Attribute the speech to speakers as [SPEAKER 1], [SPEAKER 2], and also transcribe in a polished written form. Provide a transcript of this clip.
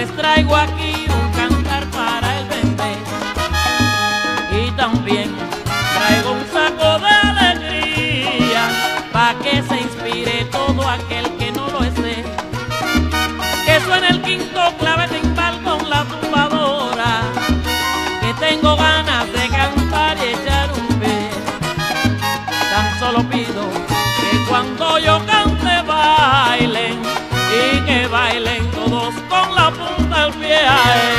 [SPEAKER 1] les traigo aquí un cantar para el bebé y también traigo un saco de alegría pa' que se inspire todo aquel que no lo esté. Que suene el quinto clave timbal con la tumbadora, que tengo ganas de cantar y echar un pie. Tan solo pido que cuando yo cante bailen y que bailen todos con la punta del pie.